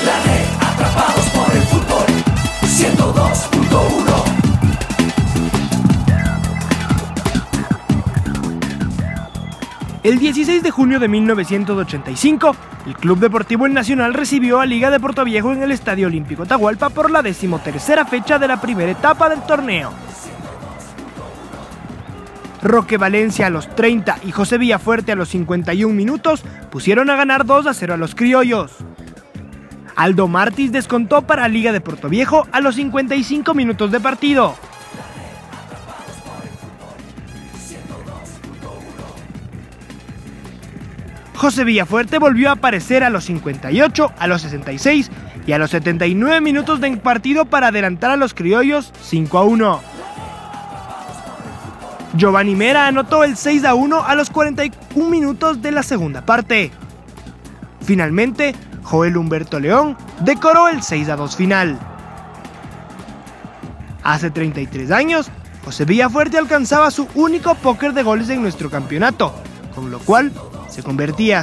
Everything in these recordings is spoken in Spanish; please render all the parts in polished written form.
La red, atrapados por el fútbol, 102.1. El 16 de junio de 1985, el Club Deportivo El Nacional recibió a Liga de Portoviejo en el Estadio Olímpico Atahualpa por la 13ª fecha de la primera etapa del torneo. Roque Valencia a los 30 y José Villafuerte a los 51 minutos pusieron a ganar 2-0 a los criollos. Aldo Martis descontó para Liga de Portoviejo a los 55 minutos de partido. José Villafuerte volvió a aparecer a los 58, a los 66 y a los 79 minutos del partido para adelantar a los criollos 5-1. Giovanni Mera anotó el 6-1 a los 41 minutos de la segunda parte. Finalmente, Joel Humberto León decoró el 6-2 final. Hace 33 años, José Villafuerte alcanzaba su único póker de goles en nuestro campeonato, con lo cual se convertía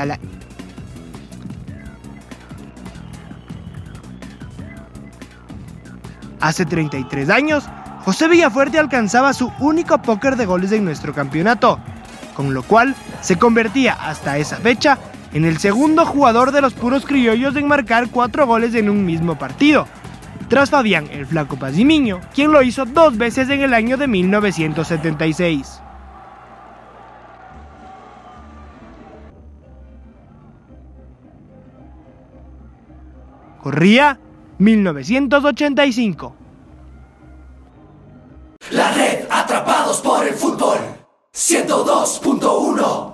Hace 33 años, José Villafuerte alcanzaba su único póker de goles en nuestro campeonato, con lo cual se convertía hasta esa fecha en el segundo jugador de los puros criollos en marcar 4 goles en un mismo partido, tras Fabián el Flaco Pazimiño, quien lo hizo 2 veces en el año de 1976. Corría 1985. La red, atrapados por el fútbol, 102.1.